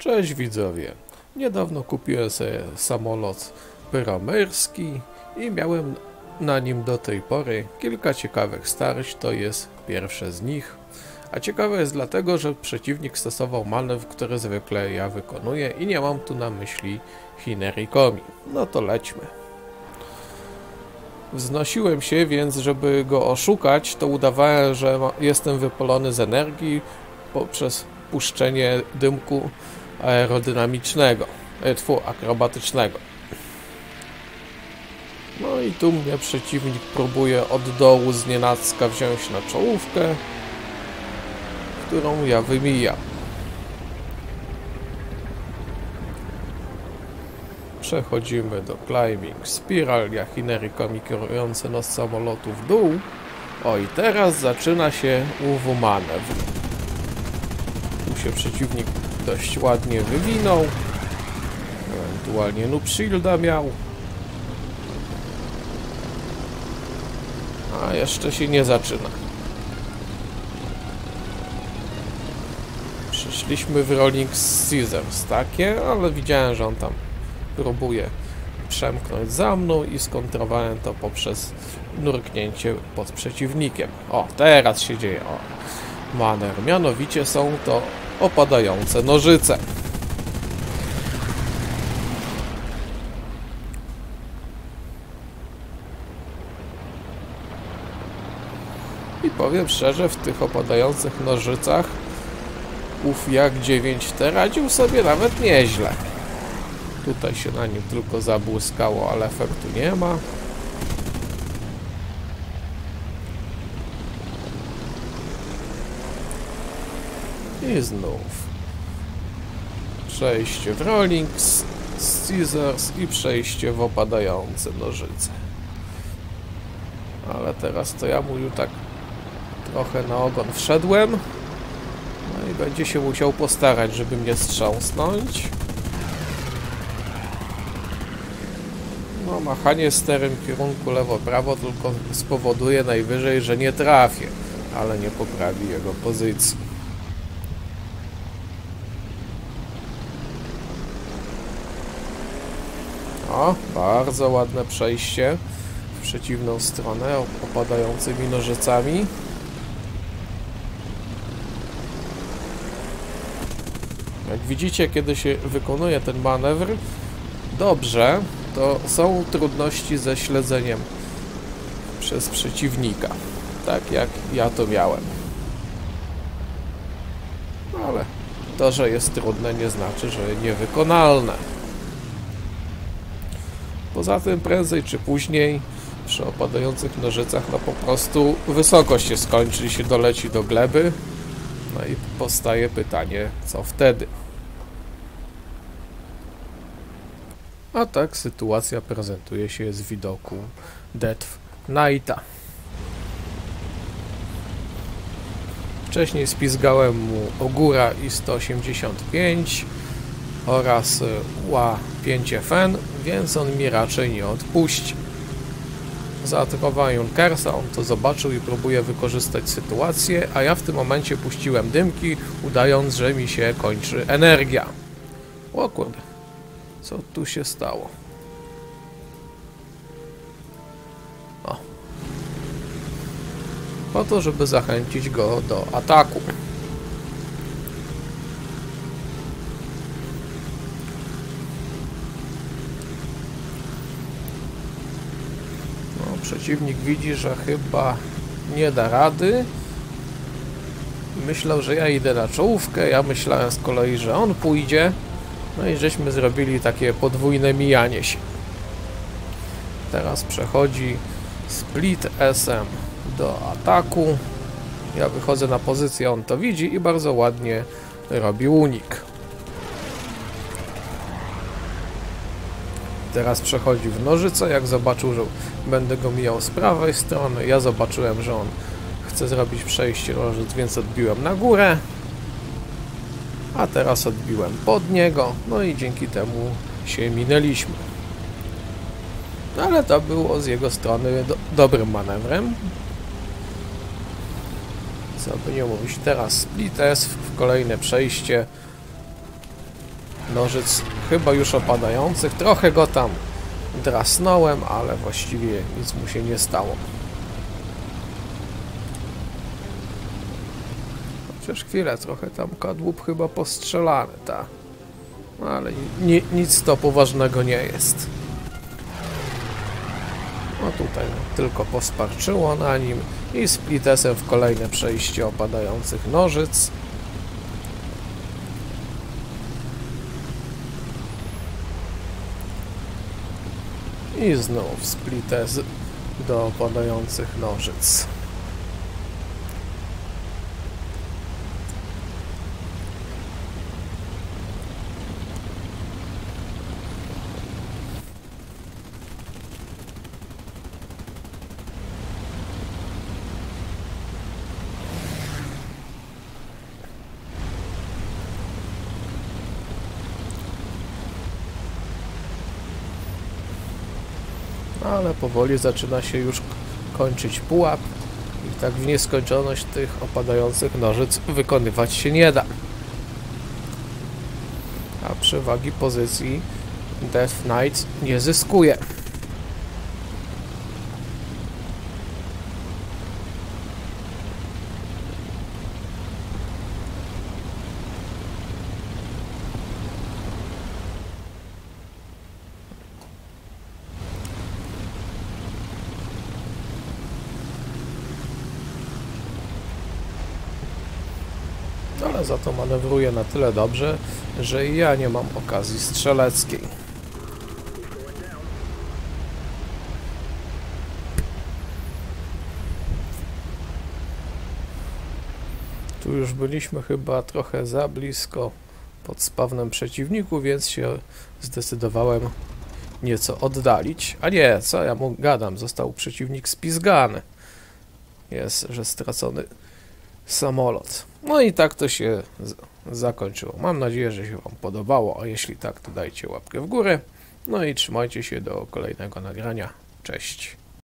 Cześć widzowie, niedawno kupiłem sobie samolot pyramerski i miałem na nim do tej pory kilka ciekawych starć, to jest pierwsze z nich. A ciekawe jest dlatego, że przeciwnik stosował manewr, który zwykle ja wykonuję i nie mam tu na myśli Hineri Komi. No to lećmy. Wznosiłem się, więc żeby go oszukać, to udawałem, że jestem wypalony z energii poprzez puszczenie dymku aerodynamicznego, akrobatycznego. No i tu mnie przeciwnik próbuje od dołu znienacka wziąć na czołówkę, którą ja wymijam. Przechodzimy do Climbing Spiral, jak Hineri Komi kierujący nos samolotu w dół. O i teraz zaczyna się ów manewr. Tu się przeciwnik dość ładnie wywinął, ewentualnie noob shielda miał, a jeszcze się nie zaczyna. Przyszliśmy w Rolling Scissors takie, ale widziałem, że on tam próbuje przemknąć za mną i skontrowałem to poprzez nurknięcie pod przeciwnikiem. O, teraz się dzieje manewr, mianowicie są to opadające nożyce. I powiem szczerze, w tych opadających nożycach ów Jak 9T radził sobie nawet nieźle. Tutaj się na nim tylko zabłyskało, ale efektu nie ma. I znów przejście w Rolling Scissors i przejście w opadające nożyce. Ale teraz to ja mu już tak trochę na ogon wszedłem. No i będzie się musiał postarać, żeby mnie strząsnąć. No, machanie sterem w kierunku lewo-prawo tylko spowoduje najwyżej, że nie trafię, ale nie poprawi jego pozycji. O, bardzo ładne przejście w przeciwną stronę opadającymi nożycami. Jak widzicie, kiedy się wykonuje ten manewr dobrze, to są trudności ze śledzeniem przez przeciwnika, tak jak ja to miałem. Ale to, że jest trudne, nie znaczy, że niewykonalne. Poza tym prędzej czy później przy opadających nożycach no po prostu wysokość się skończy i się doleci do gleby. No i powstaje pytanie, co wtedy? A tak sytuacja prezentuje się z widoku Death Knighta. Wcześniej spizgałem mu Ogura I-185 oraz UA-5FN, więc on mi raczej nie odpuści. Zaatakowałem Junkersa, on to zobaczył i próbuje wykorzystać sytuację, a ja w tym momencie puściłem dymki, udając, że mi się kończy energia. O kurde, co tu się stało? O. Po to, żeby zachęcić go do ataku. Przeciwnik widzi, że chyba nie da rady. Myślał, że ja idę na czołówkę, ja myślałem z kolei, że on pójdzie. No i żeśmy zrobili takie podwójne mijanie się. Teraz przechodzi Split SM do ataku. Ja wychodzę na pozycję, on to widzi i bardzo ładnie robi unik. Teraz przechodzi w nożyce, jak zobaczył, że będę go mijał z prawej strony, ja zobaczyłem, że on chce zrobić przejście nożyc, więc odbiłem na górę. A teraz odbiłem pod niego, no i dzięki temu się minęliśmy. Ale to było z jego strony dobrym manewrem. Co by nie mówić, teraz Split S w kolejne przejście nożyc chyba już opadających. Trochę go tam drasnąłem, ale właściwie nic mu się nie stało. Chociaż chwilę, trochę tam kadłub chyba postrzelany, tak. No, ale nic to poważnego nie jest. No tutaj tylko posparczyło na nim i splitesem w kolejne przejście opadających nożyc. I znów splites do opadających nożyc. Ale powoli zaczyna się już kończyć pułap i tak w nieskończoność tych opadających nożyc wykonywać się nie da. A przewagi pozycji Death Knight nie zyskuje. Ale za to manewruje na tyle dobrze, że i ja nie mam okazji strzeleckiej. Tu już byliśmy chyba trochę za blisko pod spawnem przeciwników, więc się zdecydowałem nieco oddalić. A nie, co ja mu gadam, został przeciwnik spizgany. Jest, że stracony samolot. No i tak to się zakończyło. Mam nadzieję, że się Wam podobało, a jeśli tak, to dajcie łapkę w górę. No i trzymajcie się do kolejnego nagrania. Cześć.